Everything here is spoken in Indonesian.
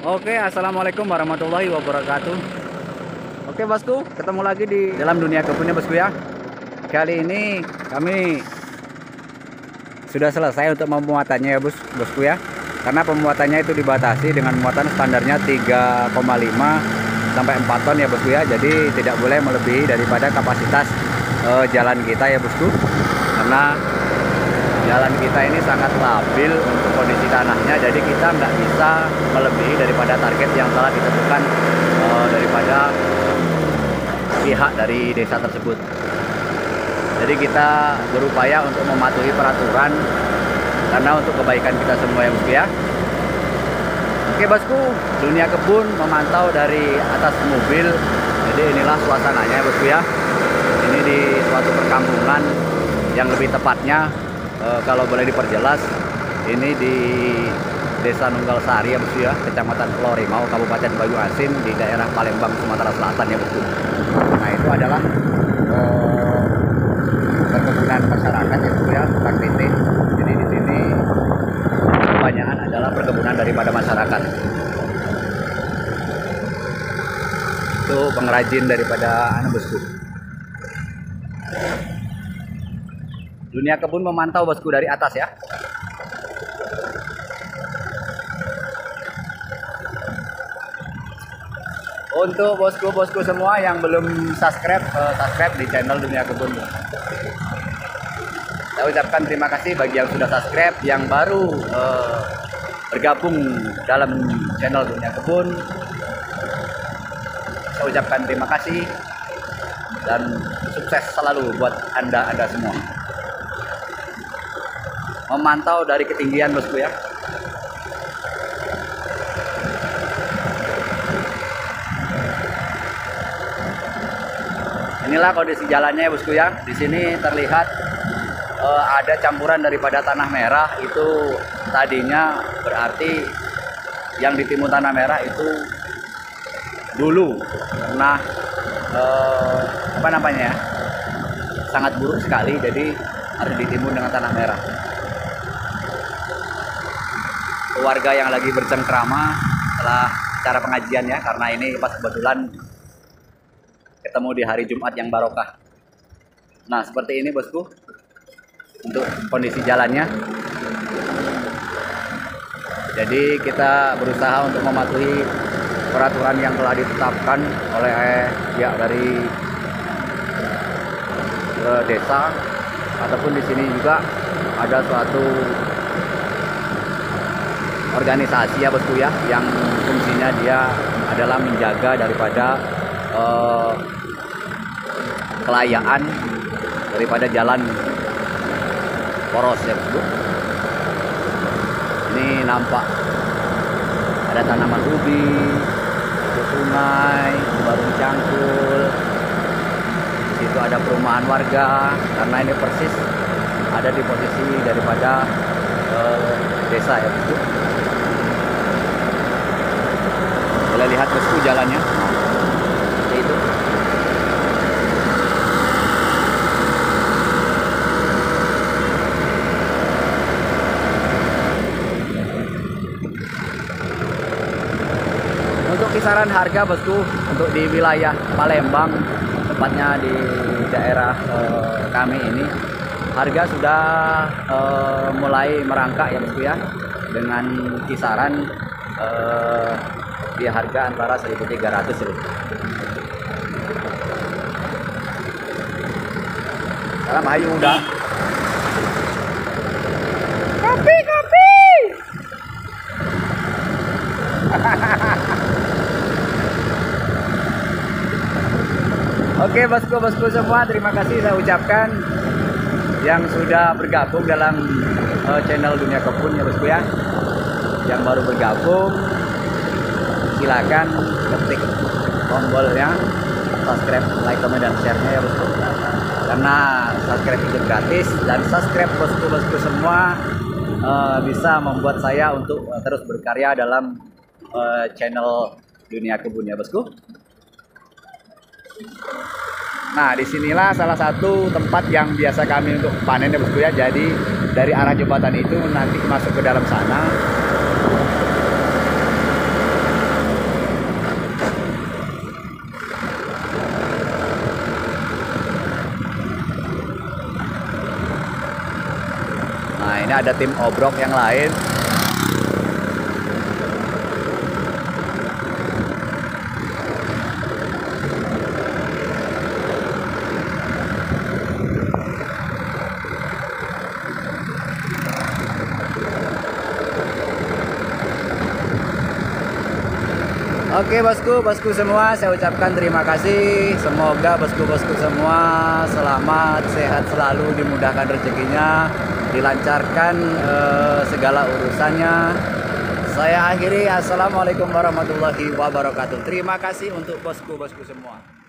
Oke, assalamualaikum warahmatullahi wabarakatuh. Oke bosku, ketemu lagi di dalam dunia kebunnya bosku ya. Kali ini kami sudah selesai untuk memuatannya ya bosku ya. Karena pemuatannya itu dibatasi dengan muatan standarnya 3,5 sampai 4 ton ya bosku ya. Jadi tidak boleh melebihi daripada kapasitas jalan kita ya bosku. Karena jalan kita ini sangat labil untuk kondisi tanahnya, jadi kita nggak bisa melebihi daripada target yang telah ditentukan daripada pihak dari desa tersebut. Jadi kita berupaya untuk mematuhi peraturan karena untuk kebaikan kita semua ya bosku ya. Oke bosku, dunia kebun memantau dari atas mobil. Jadi inilah suasananya ya bosku ya. Ini di suatu perkampungan, yang lebih tepatnya kalau boleh diperjelas, ini di Desa Nunggal Sari ya bosku ya, Kecamatan Lorimau, Kabupaten Banyuasin, di daerah Palembang, Sumatera Selatan ya bosku. Nah itu adalah perkebunan masyarakat ya bosku ya, Kang Titik. Jadi di sini kebanyakan adalah perkebunan daripada masyarakat. Itu pengrajin daripada bosku. Dunia kebun memantau bosku dari atas ya. Untuk bosku-bosku semua yang belum subscribe, subscribe di channel Dunia Kebun. Saya ucapkan terima kasih bagi yang sudah subscribe, yang baru bergabung dalam channel Dunia Kebun. Saya ucapkan terima kasih dan sukses selalu buat Anda semua. Memantau dari ketinggian bosku ya. Inilah kondisi jalannya ya bosku ya. Di sini terlihat ada campuran daripada tanah merah. Itu tadinya berarti yang ditimbun tanah merah itu dulu pernah apa namanya ya, sangat buruk sekali, jadi harus ditimbun dengan tanah merah. Warga yang lagi bercengkrama setelah cara pengajian ya, karena ini pas kebetulan ketemu di hari Jumat yang barokah. Nah seperti ini bosku untuk kondisi jalannya. Jadi kita berusaha untuk mematuhi peraturan yang telah ditetapkan oleh pihak dari desa, ataupun di sini juga ada suatu organisasi ya bosku ya, yang fungsinya dia adalah menjaga daripada kelayaan daripada jalan poros ya bosku. Ini nampak ada tanaman ubi, sungai, baru cangkul. Di situ ada perumahan warga, karena ini persis ada di posisi daripada desa ya bosku. Boleh lihat bosku jalannya. Seperti itu. Untuk kisaran harga bosku, untuk di wilayah Palembang, tepatnya di daerah kami ini, harga sudah mulai merangkak ya bosku ya, dengan kisaran di harga antara 1.300 ya. Salam hayu udah. Kopi. Oke bosku semua, terima kasih saya ucapkan yang sudah bergabung dalam channel Dunia Kebun ya bosku ya. Yang baru bergabung, silakan ketik tombolnya subscribe, like, comment, dan share-nya ya bosku. Karena subscribe itu gratis, dan subscribe bosku semua bisa membuat saya untuk terus berkarya dalam channel Dunia Kebun ya bosku. Nah disinilah salah satu tempat yang biasa kami untuk panen ya bosku ya. Jadi dari arah jembatan itu nanti masuk ke dalam sana, ini ada tim obrok yang lain. Oke bosku semua, saya ucapkan terima kasih. Semoga bosku semua selamat, sehat selalu, dimudahkan rezekinya, dilancarkan segala urusannya. Saya akhiri, assalamualaikum warahmatullahi wabarakatuh. Terima kasih untuk bosku semua.